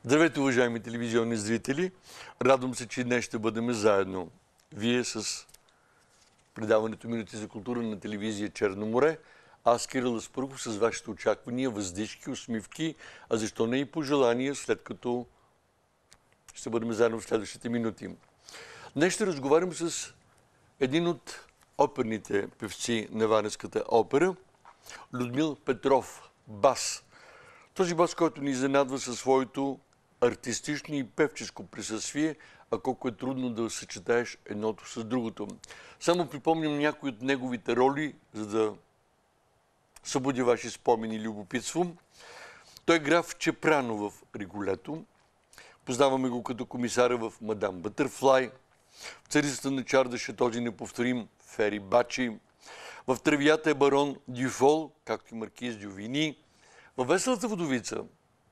Здравейте, уважаеми телевизионни зрители! Радвам се, че днес ще бъдем заедно. Вие с предаването Минути за култура на телевизия Черно море. Аз, Кирил Аспарухов, с вашите очаквания, въздишки, усмивки, а защо не и пожелания, след като ще бъдем заедно в следващите минути. Днес ще разговарям с един от оперните певци на Варненската опера, Людмил Петров, бас. Този бас, който ни изненадва със своето артистично и певческо присъствие, а колко е трудно да съчетаеш едното с другото. Само припомням някои от неговите роли, за да събуди ваши спомени и любопитство. Той е граф Чепрано в Риголето. Познаваме го като комисара в Мадам Бътърфлай. В Царицата на чардаша този неповторим Фери Бачи. В Тревията е барон Дюфол, както и маркиз Дювини. Във Веселата водовица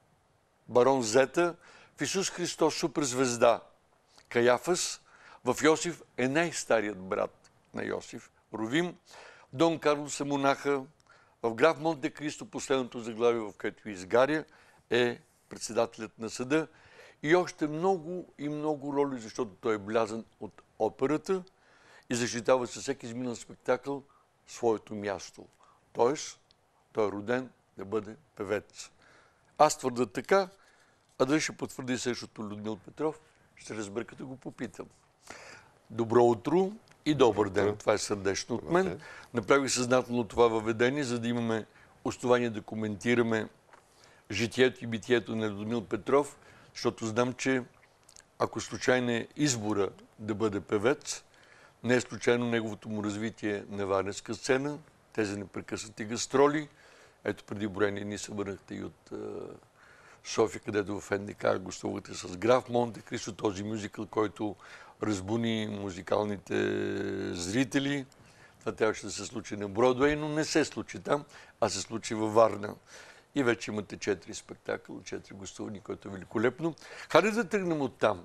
барон Зета, в Исус Христос суперзвезда Каяфас, в Йосиф е най-старият брат на Йосиф, Ровим, Дон Карлос е монаха, в граф Монте Кристо последното заглавие, в което изгаря, е председателят на съда и още много и много роли, защото той е блязан от операта и защитава със всеки изминал спектакъл своето място. Тоест, той е роден да бъде певец. Аз твърда така, а дали ще потвърди същото Людмил Петров, ще разбера, като го попитам. Добро утро и добър ден. Това е сърдечно от мен. Направих съзнателно това въведение, за да имаме основание да коментираме житието и битието на Людмил Петров, защото знам, че ако случайно е избора да бъде певец, не е случайно неговото му развитие на варненска сцена, тези непрекъснати гастроли. Ето преди броени дни се върнахте и от София, където в НДК гостувате с граф Монте Кристо, този мюзикъл, който разбуни музикалните зрители. Това трябваше да се случи на Бродуей, но не се случи там, а се случи във Варна. И вече имате 4 спектакъла, 4 гостувани, което е великолепно. Хайде да тръгнем от там.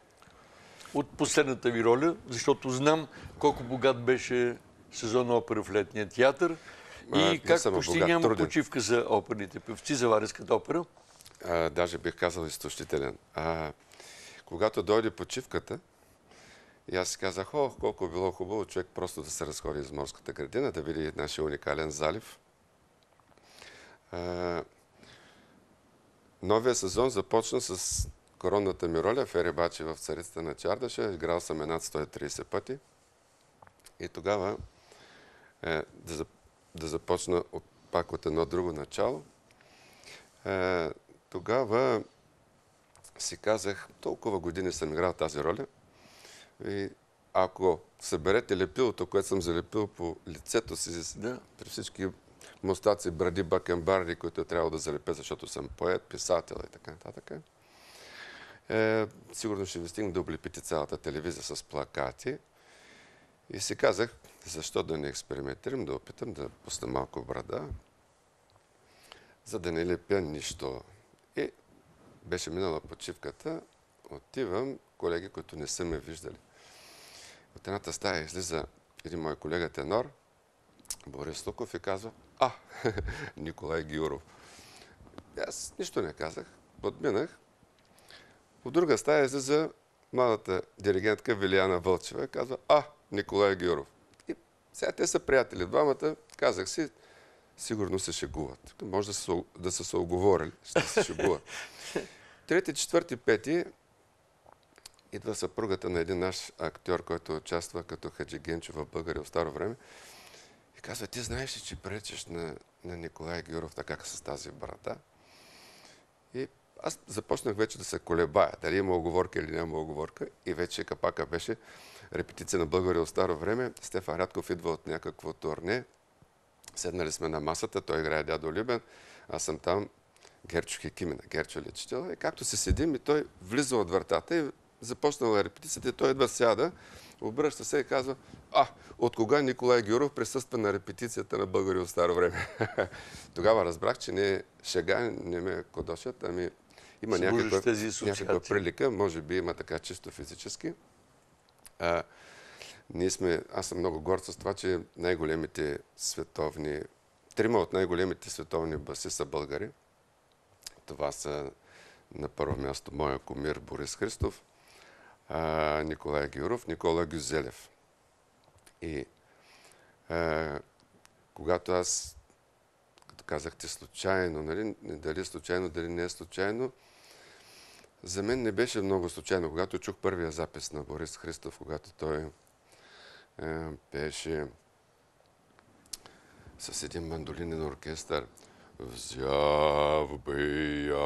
От последната ви роля, защото знам колко богат беше сезон опера в Летния театър и как почти няма почивка за оперните певци, за Варненската опера. Даже бих казал изтощителен. Когато дойде почивката, и аз си казах, колко било хубаво човек просто да се разходи из морската градина, да види нашия уникален залив. Новия сезон започна с коронната ми роля, Фери Бачи в Царицата на чардаша. Играл съм над 130 пъти. И тогава да започна пак от едно друго начало. Тогава си казах, толкова години съм играл тази роля и ако съберете лепилото, което съм залепил по лицето си, при всички мустаци, бради, бакенбарди, които е трябвало да залепя, защото съм поет, писател и така нататък, сигурно ще ви стигна да облепите цялата телевизия с плакати. И си казах, защо да не експериментирам, да опитам да пусна малко брада, за да не лепя нищо. И беше минала почивката, отивам, колеги, които не са ме виждали. От едната стая излиза един мой колега тенор, Борис Луков, и казва, Николай Гюров. Аз нищо не казах, подминах. От друга стая излиза младата диригентка Вилияна Вълчева и казва, Николай Гюров. И сега те са приятели двамата, казах си, сигурно се шегуват. Може да са се оговорили, ще се шегуват. Трети, четвърти, пети идва съпругата на един наш актьор, който участва като Хаджи Генчо в България в старо време. И казва, ти знаеш ли, че пречеш на Николай Гюров така с тази брата? И аз започнах вече да се колебая, дали има оговорка или няма оговорка. И вече капака беше репетиция на България в старо време. Стефан Рядков идва от някакво турне. Седнали сме на масата, той играе дядо Любен, аз съм там, Герчо Хекимина, Герчо лечител. И както се седим, и той влиза от вратата и започнала репетицията, и той идва сяда, обръща се и казва, от кога Николай Гюров присъства на репетицията на България от старо време? Тогава разбрах, че не е шега, не ме кодошат, ами има някаква прилика, може би има така чисто физически. Аз съм много горд с това, че най-големите трима от най-големите световни баси са българи. Това са На първо място моя кумир Борис Христов, Николай Гюров, Никола Гюзелев. И когато аз, като казахте случайно, нали, дали е случайно, дали не е случайно, за мен не беше много случайно. Когато чух първия запис на Борис Христов, когато той пееше с един мандолинен оркестър, взяв би я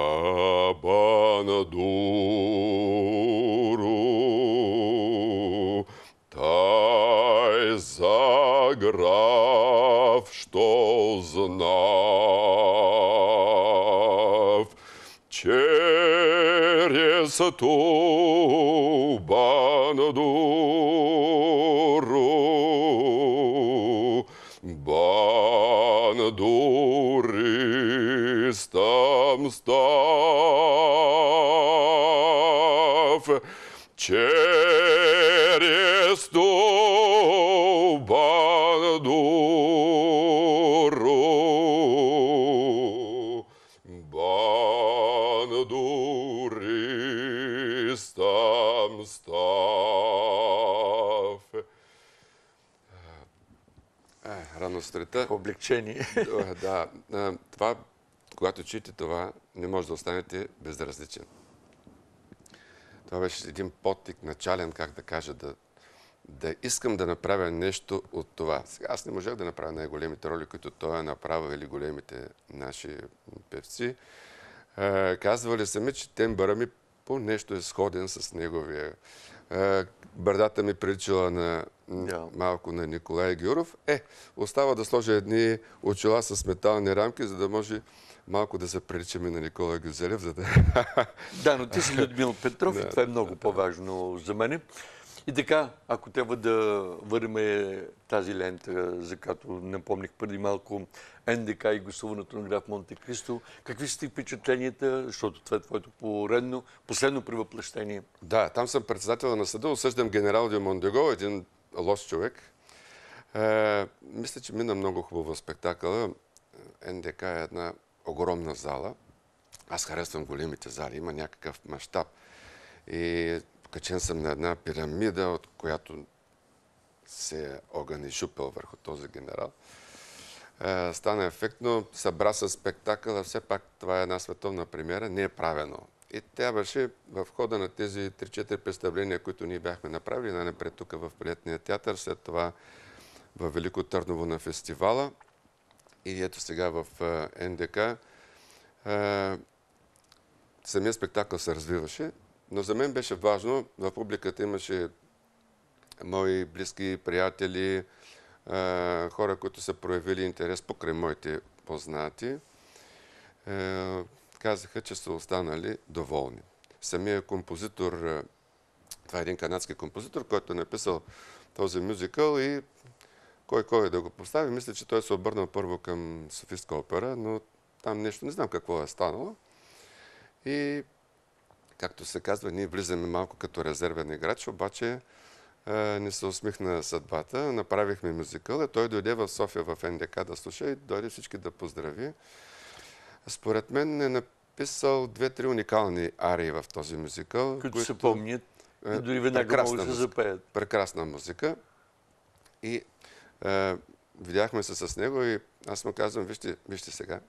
Банадуру, тай заграв, що знав, через ту Банадуру, Банадуристам став, через ту Банадуру, Банадуристам став. Рано сутринта. Облегчение. Да, това, когато чуете това, не може да останете безразличен. Това беше един подтик начален, как да кажа, да искам да направя нещо от това. Сега аз не можех да направя най-големите роли, които той е направил, или големите наши певци. Казвали са ми, че тембъра ми по нещо е сходен с неговия. Брадата ми приличала малко на Николай Гюров. Остава да сложа едни очила с метални рамки, за да може малко да се приличаме на Никола Гюзелев. Да, но ти си Людмил Петров и това е много по-важно за мен. И така, ако трябва да върнем тази лента, за която напомних преди малко, НДК и гласуването на граф Монте Кристо, какви са ти впечатленията, защото това е твоето последно превъплъщение? Да, там съм председател на съда, осъждам генерал Дю Мондего, един лош човек. Мисля, че мина много хубаво спектакъла. НДК е една огромна зала. Аз харесвам големите зали, има някакъв мащаб. И качен съм на една пирамида, от която се огън и шупел върху този генерал. Стана ефектно, събра с спектакъла, все пак това е една световна премиера, не е правено. И трябваше в хода на тези 3-4 представления, които ние бяхме направили, най-напред тук в Балетния театър, след това в Велико Търново на фестивала и ето сега в НДК. Самия спектакъл се развиваше, но за мен беше важно, в публиката имаше мои близки приятели, хора, които са проявили интерес покрай моите познати, казаха, че са останали доволни. Самия композитор, това е един канадски композитор, който е написал този мюзикъл и кой да го постави. Мисля, че той се обърнал първо към Софийска опера, но там нещо, не знам какво е станало. И, както се казва, ние влизаме малко като резервен играч, обаче не се усмихна съдбата. Направихме мюзикъл. Той дойде в София в НДК да слуша и дойде всички да поздрави. Според мен е написал 2-3 уникални арии в този мюзикъл. Които се помнят и дори веднага могат да се запеят. Прекрасна музика. И видяхме се с него и аз му казвам, вижте сега,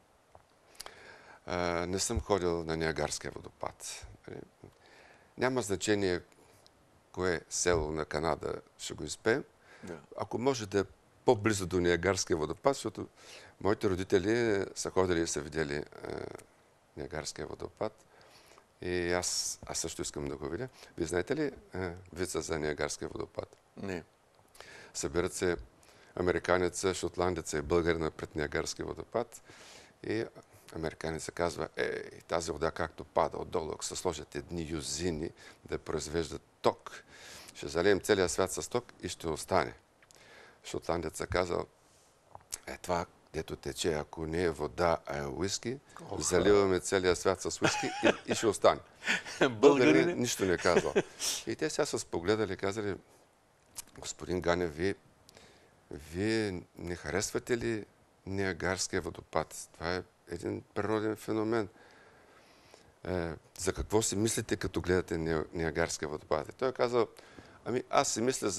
не съм ходил на Ниагарския водопад. Няма значение кое село на Канада ще го изпеем. Да. Ако може да е по-близо до Ниагарския водопад, защото моите родители са ходили и са видели Ниагарския водопад. И аз също искам да го видя. Вие знаете ли вица за Ниагарския водопад? Не. Събират се американеца, шотландеца и българина пред Ниагарския водопад и американеца казва, тази вода както пада отдолу, ако се сложат едни юзини да произвеждат ток, ще залеем целия свят с ток и ще остане. Шотландеца казал, това дето тече, ако не е вода, а е уиски, заливаме целия свят с уиски и ще остане. Българин нищо не казал. И те сега са спогледали и казали, господин Ганев, вие не харесвате ли Ниагарския водопад? Това е един природен феномен. за какво си мислите, като гледате Ниагарския водопад? И той е казал, ами аз си мисля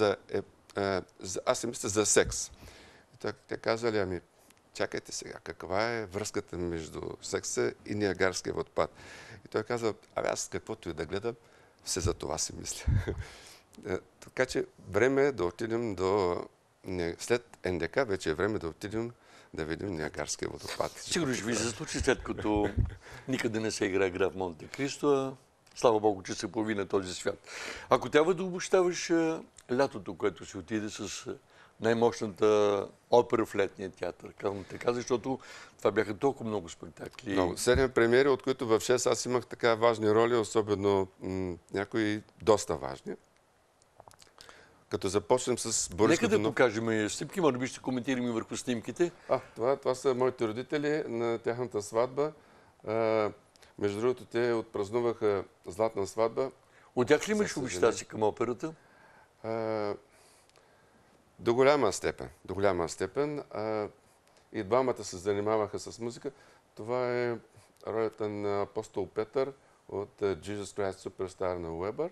за секс. И те казали, ами чакайте сега, каква е връзката между секса и Ниагарския водопад? И той казал, аз каквото и да гледам, все за това си мисля. Така че време е да отидем след НДК, вече е време да отидем да видим Ниагарския водопад. Сигурно ще ви се случи, след като никъде не се играе град Монте Кристо, а слава Богу, че се появи на този свят. Ако трябва да обобщаваш лятото, което си отиде с най-мощната опера в летния театър, казвам така, защото това бяха толкова много спектакли. Много. 7 премиери, от които в 6 аз имах така важни роли, особено някои доста важни. Като започнем с Борис Нека да Годунов. покажем снимки, може би ще коментираме върху снимките. Това са моите родители на тяхната сватба. Между другото, те отпразнуваха златна сватба. От тях ли имаш обеща си към операта? До голяма степен. До голяма степен. И двамата се занимаваха с музика. Това е ролята на апостол Петър от Jesus Christ Superstar на Уебър.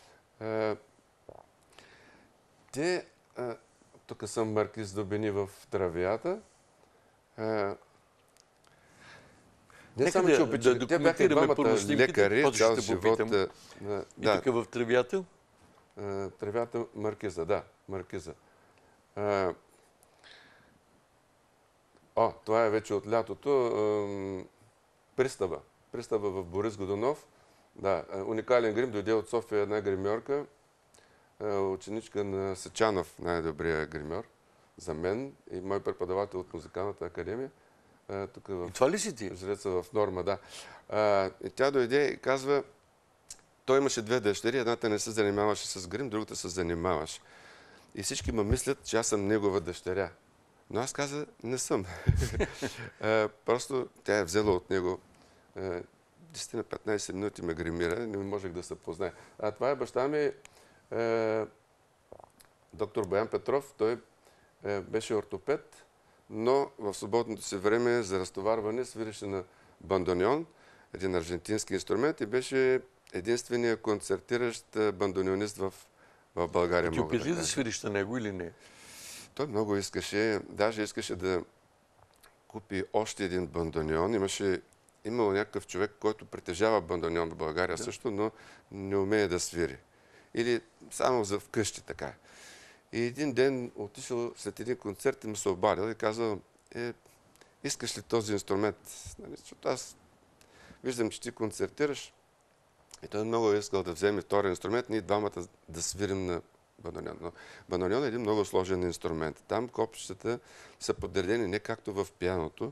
Тук съм Маркиз Добини в Травията. Не само, че обичат. Те бяха двамата лекари, цял живот. И тук в Травията? Травята Маркиза, да. Маркиза. Това е вече от лятото. Пристава. Пристава в Борис Годунов. Да, уникален грим. Дойде от София една гримьорка. Ученичка на Сечанов, най-добрия гримьор за мен и мой преподавател от Музикалната академия. Тук в... И това ли си ти? Жреца в Норма, да. И тя дойде и казва, той имаше 2 дъщери, едната не се занимаваше с грим, другата се занимаваше. И всички ме мислят, че аз съм негова дъщеря. Но аз каза, не съм. Просто тя е взела от него 10-15 минути ме гримира, не можех да се познае. Това е баща ми, доктор Боян Петров. Той беше ортопед, но в свободното си време за разтоварване свиреше на бандоньон, един аржентински инструмент, и беше единственият концертиращ бандоньонист в България. Ти опит ли да свириш на него или не? Той много искаше, даже искаше да купи още един бандоньон. Имало някакъв човек, който притежава бандоньон в България също, но не умее да свири. Или само за вкъщи така. И един ден отишъл след един концерт и му се обадил и казал, искаш ли този инструмент? Защото аз виждам, че ти концертираш. И той много искал да вземе втори инструмент, ние двамата да свирим на бандоньон. Но бандоньон е един много сложен инструмент. Там копчетата са подредени не както в пианото,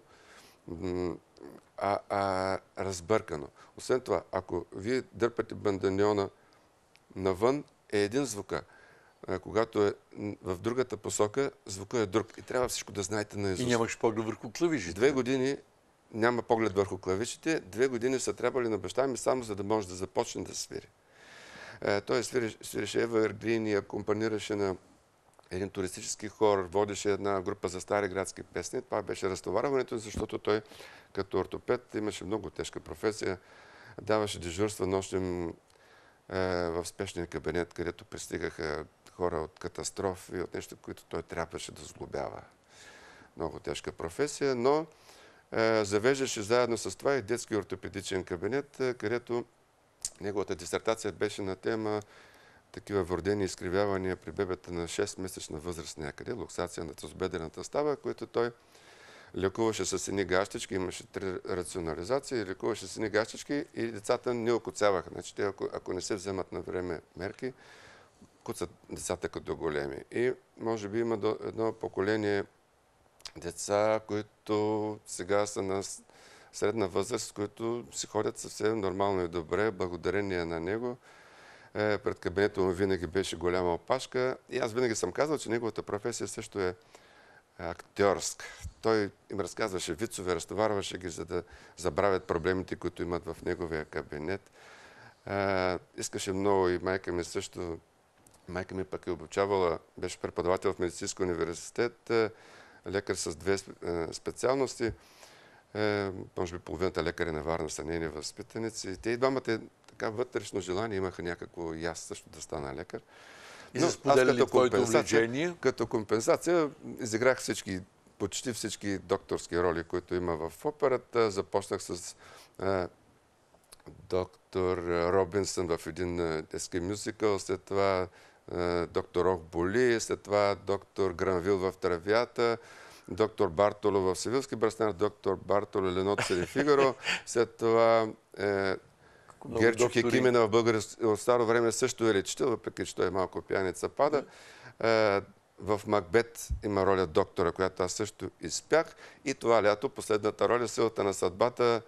а разбъркано. Освен това, ако вие дърпате бандоньона навън, е един звука. Когато е в другата посока, звука е друг. И трябва всичко да знаете наизуст. И нямаш поглед върху клавишите. 2 години няма поглед върху клавишите. 2 години са трябвали на баща ми само за да може да започне да свири. Той свиреше Евергрин и акомпанираше на един туристически хор, водеше една група за стари градски песни. Това беше разтоварването, защото той като ортопед имаше много тежка професия. Даваше дежурства нощем в спешния кабинет, където пристигаха хора от катастрофи, от нещо, които той трябваше да сглобява. Много тежка професия, но завеждаше заедно с това и детски ортопедичен кабинет, където неговата дисертация беше на тема такива вродени изкривявания при бебета на 6-месечна възраст някъде, луксация на тазобедрената става, които той лекуваше с едни гащички, имаше 3 рационализации, лекуваше с едни гащички и децата не окуцаваха. Значи, те, ако не се вземат на време мерки, куцат децата като големи. И може би има едно поколение деца, които сега са на средна възраст, които си ходят съвсем нормално и добре, благодарение на него. Пред кабинета му винаги беше голяма опашка. И аз винаги съм казал, че неговата професия също е актьорска. Той им разказваше вицове, разтоварваше ги, за да забравят проблемите, които имат в неговия кабинет. Искаше много и майка ми също. Майка ми пък е обучавала, беше преподавател в Медицински университет, лекар с 2 специалности. Може би половината лекари на Варна са нейни възпитаници. Те и двамата така вътрешно желание имаха някакво и аз също да стана лекар. И са споделяли твоето увлечение? Като компенсация изиграх почти всички докторски роли, които има в операта. Започнах с доктор Робинсън в един детски мюзикъл, след това доктор Ох Боли, след това доктор Гранвил в Травята, доктор Бартоло в Севилски бръснар, доктор Бартоло Леното или Фигаро, след това Герчо Хекимена в българско старо време също е лечител, въпреки че той е малко пияница пада. В Макбет има роля доктора, която аз също изпях. И това лято, последната роля, Силата на съдбата,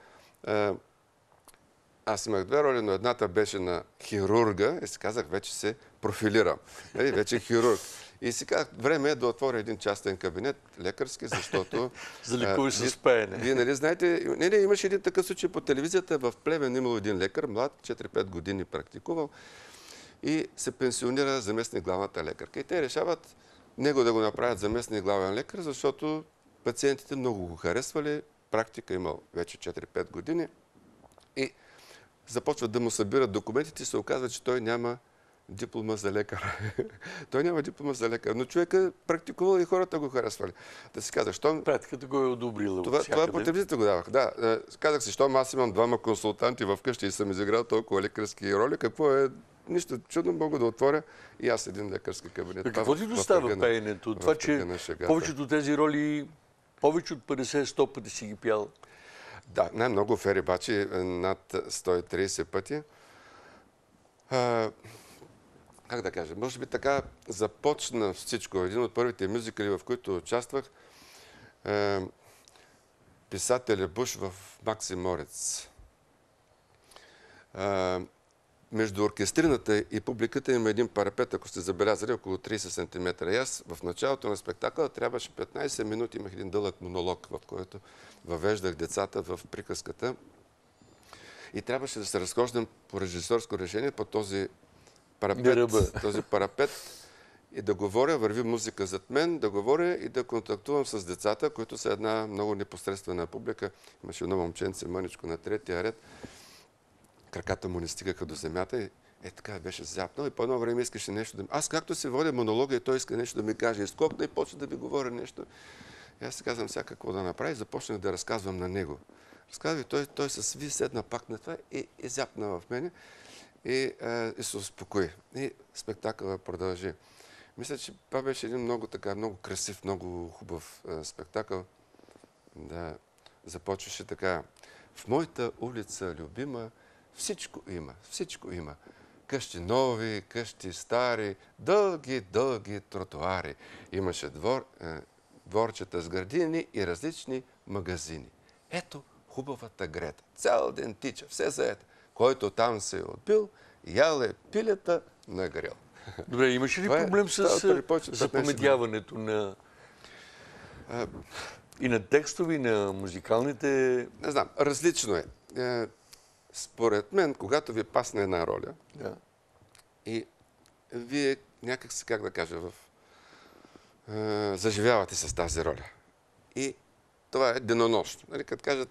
аз имах две роли, но едната беше на хирурга и си казах, вече се профилирам. Вече хирург. И си казах, време е да отворя един частен кабинет, лекарски, защото... За лекуваш с пеене. Вие нали знаете, имаше един такъв случай по телевизията, в Плевен имал един лекар, млад, 4-5 години практикувал и се пенсионира заместник главната лекарка. И те решават него да го направят заместник главен лекар, защото пациентите много го харесвали, практика имал вече 4-5 години и започват да му събират документите и се оказва, че той няма диплома за лекар. Той няма диплома за лекар, но човека практикувал и хората го харесвали. Да си казах, щом... Практиката го е одобрила. Това по телевизията го давах. Да, казах си, щом аз имам двама консултанти вкъщи и съм изиграл толкова лекарски роли, какво е... Нищо чудно, мога да отворя и аз един лекарски кабинет. Какво ти достава пеенето? Това, че повечето от тези роли, повече от 50-100 пъти си ги пял. Да, най-много Фери Бачи, над 130 пъти. Как да кажа, може би така започна всичко. Един от първите мюзикали, в които участвах, писателя Буш в Максим Морец. Между оркестрината и публиката има един парапет, ако сте забелязали, около 30 см. И аз в началото на спектакъла трябваше 15 минути, имах един дълъг монолог, в който въвеждах децата в приказката. И трябваше да се разхождам по режисьорско решение по този парапет и да говоря, върви музика зад мен, да говоря и да контактувам с децата, които са една много непосредствена публика. Имаше едно момченце, мъничко на третия ред. Краката му не стигаха до земята и така беше зяпнал и по едно време искаше нещо да... Аз както се водя монолога и той иска нещо да ми каже, изкокна и почна да ми говоря нещо. И аз си казвам сега какво да направи и започнах да разказвам на него. Разказвам и той се сви, седна пак на това и зяпна в мене и се успокои. И спектакълът продължи. Мисля, че това беше един много красив, много хубав спектакъл. Да, започваше така. В моята улица любима всичко има. Къщи нови, къщи стари, дълги тротуари. Имаше дворчета с градини и различни магазини. Ето хубавата Грета. Цял ден тича, все заета. Който там се е отбил, ял е пилета на грил. Добре, имаш ли проблем с запаметяването на... и на текстови, на музикалните... Не знам, различно е. Според мен, когато ви пасне една роля, и вие някак си, как да кажа, заживявате с тази роля. И това е денонощно. Нали, като кажат,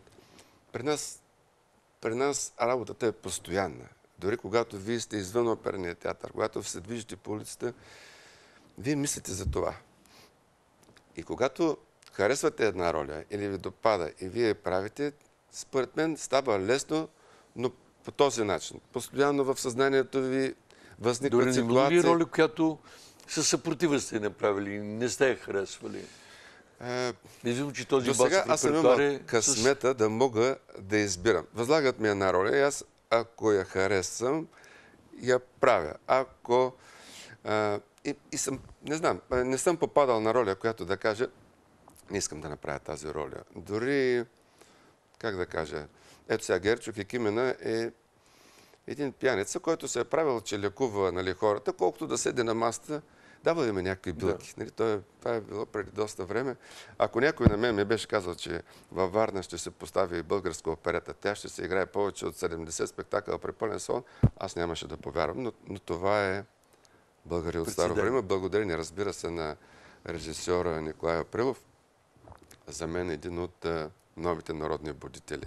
при нас работата е постоянна. Дори когато вие сте извън оперния театър, когато се движите по улицата, вие мислите за това. И когато харесвате една роля или ви допада и вие правите, според мен става лесно, но по този начин. Постоянно в съзнанието ви възникват ситуации. Дори не ли роля, която със съпротива сте направили, не сте я харесвали? Че този до сега аз съм имал късмета да мога да избирам. Възлагат ми една роля и аз, ако я харесвам, я правя. Ако... и съм, не знам, не съм попадал на роля, която да кажа, не искам да направя тази роля. Дори, как да кажа, ето сега Герчо Хекимена е един пияница, който се е правил, че лекува хората, колкото да седи на масата, дава им някакви билки. Това е било преди доста време. Ако някой на мен ми беше казал, че във Варна ще се постави българска оперета, тя ще се играе повече от 70 спектакъла при пълен салон, аз нямаше да повярвам, но това е българи от старо време. Благодарение, разбира се, на режисьора Николай Априлов. За мен един от новите народни будители.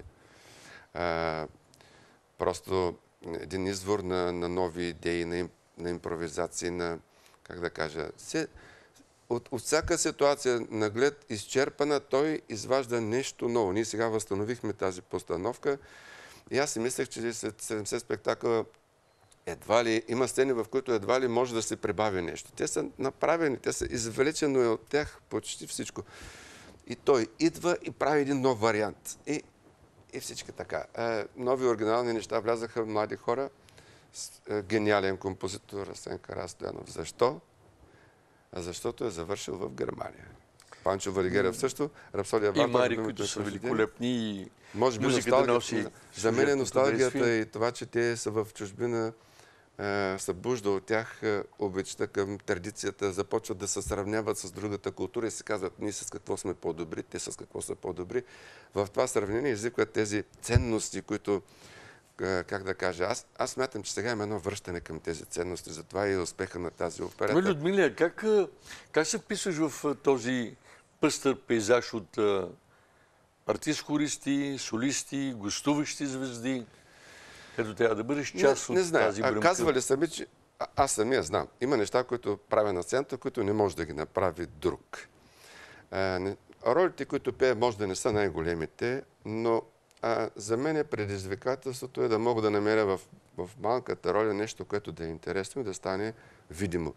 Просто един извор на нови идеи, на импровизации, как да кажа, от всяка ситуация наглед изчерпана, той изважда нещо ново. Ние сега възстановихме тази постановка и аз си мислех, че след 70 спектакъла има сцени, в които едва ли може да се прибави нещо. Те са направени, те са извлечено е от тях почти всичко. И той идва и прави един нов вариант. И всички така. Нови оригинални неща влязаха млади хора. Гениален композитор Асен Карастоянов. Защо? Защото е завършил в Германия. Панчо Валигерев също. Рапсодия и Мари, които са великолепни и може би носталгията. За мен е носталгията и това, че те са в чужбина, събужда от тях обичта към традицията, започват да се сравняват с другата култура и се казват, ние с какво сме по-добри, те с какво са по-добри. В това сравнение извикват тези ценности, които, как да кажа, аз смятам, че сега има едно връщане към тези ценности, затова и успеха на тази оперета. Людмила, как се вписваш в този пъстър пейзаж от артист-хористи, солисти, гостуващи звезди? Ето трябва да бъдеш част от тази бръмка. Казвали сами, че аз самия знам. Има неща, които правя на сцената, които не може да ги направи друг. Ролите, които пее, може да не са най-големите, но за мен предизвикателството е да мога да намеря в малката роля нещо, което да е интересно и да стане видимо.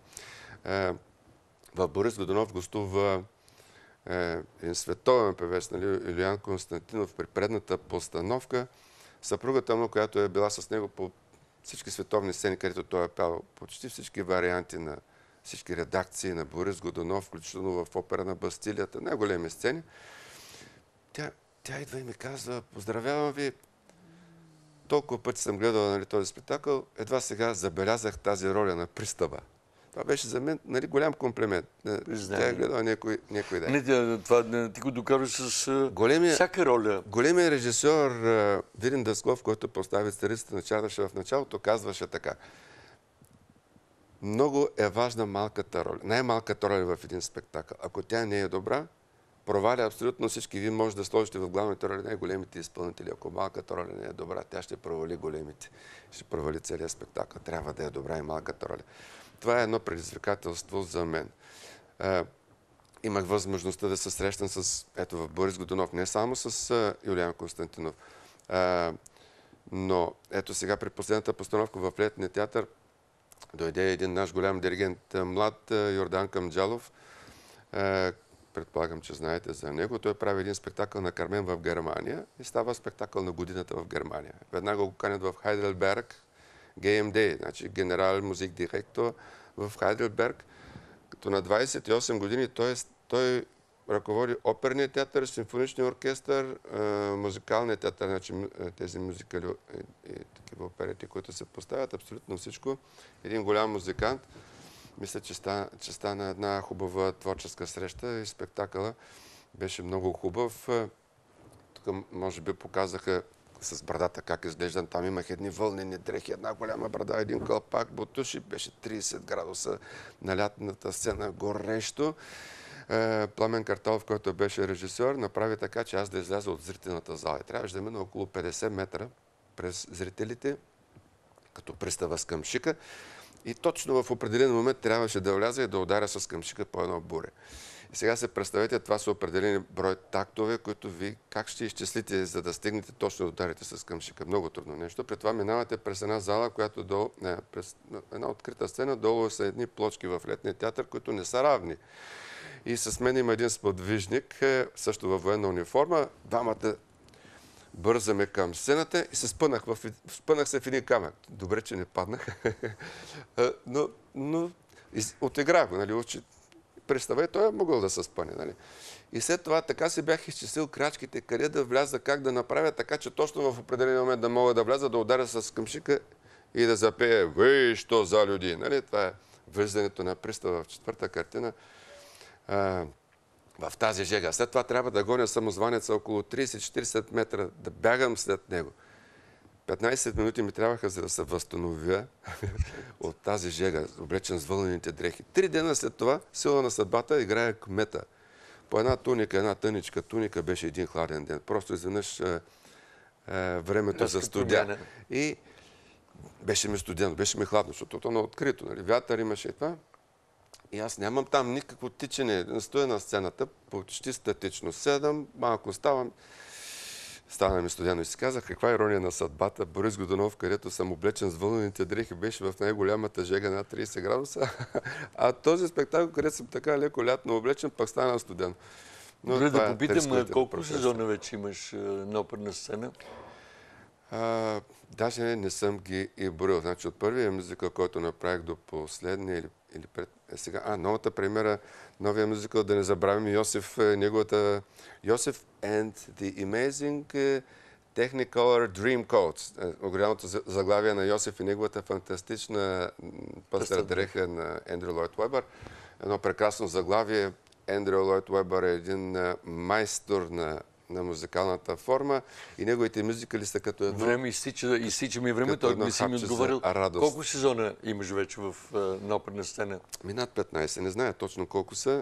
В Борис Годунов гостува един световен певец, Илиян Константинов, при предната постановка. Съпругата му, която е била с него по всички световни сцени, където той е пял почти всички варианти на всички редакции на Борис Годунов, включително в опера на Бастилията, най-големи сцени. Тя идва и ми казва, поздравявам ви, толкова пъти съм гледала този спектакъл, едва сега забелязах тази роля на Пристава. Това беше за мен голям комплимент. Тя е гледала някой ден. Това ти го докарваш с всяка роля. Големият режисьор Вирин Дасков, който постави Царицата на Чардаша в началото, казваше така. Много е важна малката роля. Най-малката роля в един спектакъл. Ако тя не е добра, проваля абсолютно всички. Вие може да сложите в главните роли най-големите изпълнители. Ако малката роля не е добра, тя ще провали големите. Ще провали целият спектакъл. Трябва да е добра и малката роля. Това е едно предизвикателство за мен. Имах възможността да се срещам в Борис Годунов, не само с Юлиан Константинов, но ето сега при последната постановка в Летния театър дойде един наш голям диригент, млад Йордан Камджалов. Предполагам, че знаете за него. Той прави един спектакъл на Кармен в Германия и става спектакъл на годината в Германия. Веднага го канят в Хайделберг, ГМД, значи генерал музик директор в Хайделберг, като на 28 години той ръководи оперния театър, симфоничния оркестър, музикалния театър, значи тези музикали и такива оперети, които се поставят, абсолютно всичко. Един голям музикант. Мисля, че стана една хубава творческа среща и спектакъла беше много хубав. Тук може би показаха с брадата как изглеждам. Там имах едни вълнени дрехи, една голяма брада, един кълпак, бутуши, беше 30 градуса на лятната сцена, горещо. Пламен Карталов, който беше режисьор, направи така, че аз да изляза от зрителната зала. Трябваше да мина около 50 метра през зрителите, като пристава с къмшика. И точно в определен момент трябваше да вляза и да ударя с къмшика по едно буре. И сега се представете, това са определени брой тактове, които ви как ще изчислите, за да стигнете точно да ударите с къмшика. Много трудно нещо. При това минавате през една зала, която през една открита сцена, долу са едни плочки в Летния театър, които не са равни. И с мен има един сподвижник, също във военна униформа. Двамата бързаме към сцената и се спънах се в един камък. Добре, че не паднах. но отиграх го, нали, представя, той е могъл да се спъне. Нали. И след това така си бях изчислил крачките, къде да вляза, как да направя, така че точно в определен момент да мога да вляза, да ударя с къмшика и да запея "Вей, що за люди". Нали. Това е влизането на Пристава в четвърта картина. В тази жега. След това трябва да гоня самозванеца около 30-40 метра, да бягам след него. 15 минути ми трябваха, за да се възстановя от тази жега, облечен с вълнените дрехи. 3 дена след това, сила на съдбата, играя Комета. по една туника, една тъничка туника беше един хладен ден. Просто изведнъж времето застудя. И беше ми студено, беше ми хладно, защото то на открито. Нали? Вятър имаше и това. И аз нямам там никакво тичане. Стоя на сцената, почти статично. Седам, малко ставам. Стана ми студено и си казах, каква ирония на съдбата. Борис Годунов, където съм облечен с вълнените дрехи, беше в най-голямата жега на 30 градуса. А този спектакъл, където съм така леко лятно облечен, пък стана студено. Добре, да попитам, колко сезона вече имаш на оперна сцена? Даже не съм ги и броил. Значи от първия мюзикъл, който направих до последния или пред... Сега, новата премиера, новия мюзикъл, да не забравим Йосиф, неговата Йосиф and the Amazing Technicolor Dream Coats. Огромното заглавие на Йосиф и неговата фантастична пъстра дреха на Ендрю Лойд Уебър. Едно прекрасно заглавие. Ендрю Лойд Уебър е един майстор на музикалната форма и неговите мюзикали са като едно... Време изтича ми време, той не си ми отговорил. Колко сезона имаш вече на оперна сцена? Над 15, не зная точно колко са.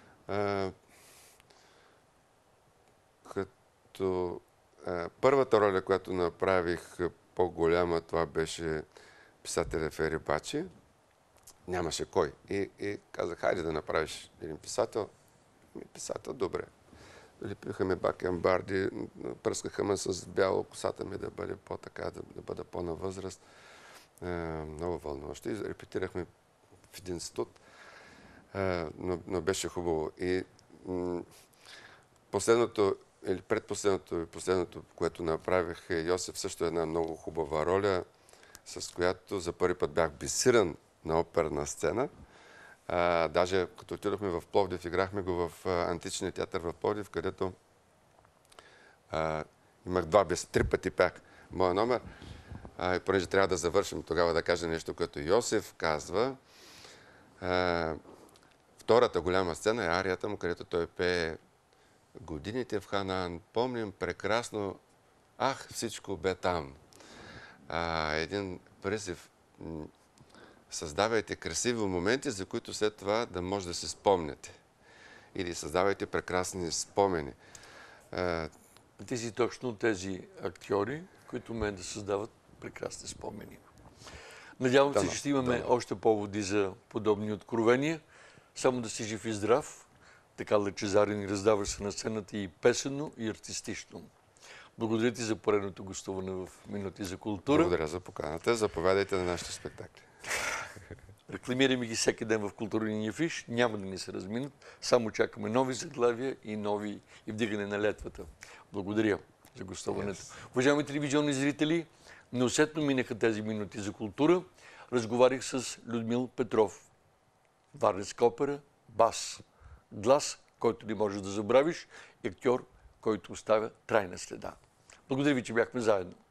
Първата роля, която направих по-голяма, това беше писателя Фери Бачи. Нямаше кой. И казах, хайде да направиш един писател. Писател, добре. Лепиха ме бакенбарди, пръскаха ме с бяло, косата ми да бъде по-така, да бъда по-навъзраст. Много вълнуващо. И репетирахме в един студ, но беше хубаво. И последното, или предпоследното и последното, което направих, Йосиф също е една много хубава роля, с която за първи път бях бисиран на оперна сцена. Даже като отидохме в Пловдив, играхме го в античния театър в Пловдив, където имах 2 биса, 3 пъти пях моя номер. И понеже трябва да завършим тогава да кажа нещо, което Йосиф казва. Втората голяма сцена е арията му, където той пее годините в Ханаан. Помним прекрасно, ах, всичко бе там. Един призив. Създавайте красиви моменти, за които след това да може да се спомняте. Или създавайте прекрасни спомени. Ти си точно тези актьори, които умеят да създават прекрасни спомени. Надявам се, че ще имаме още поводи за подобни откровения. Само да си жив и здрав. Така лъчезарен и раздаваш се на сцената и песенно, и артистично. Благодаря ти за поредното гостуване в Минути за култура. Благодаря за поканата. Заповядайте на нашите спектакли. Рекламираме ги всеки ден в културния афиш. Няма да ни се разминат. Само чакаме нови заглавия и вдигане на летвата. Благодаря за гостуването. Уважаеми телевизионни зрители, неусетно минаха тези минути за култура. Разговарях с Людмил Петров. Варненска опера, бас, глас, който не можеш да забравиш, и актьор, който оставя трайна следа. Благодаря ви, че бяхме заедно.